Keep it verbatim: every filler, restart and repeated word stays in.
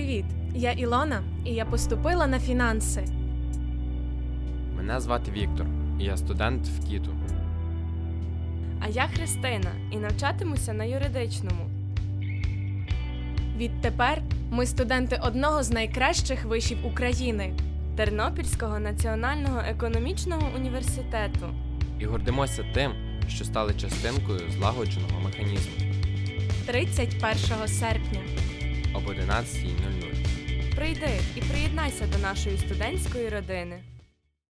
Привіт! Я Ілона, і я поступила на фінанси. Мене звати Віктор, і я студент в КІТу. А я Христина, і навчатимуся на юридичному. Відтепер ми студенти одного з найкращих вишів України – Тернопільського національного економічного університету. І гордимося тим, що стали частинкою злагодженого механізму. тридцять першого серпня. Об одинадцятій нуль нуль. Прийди і приєднайся до нашої студентської родини.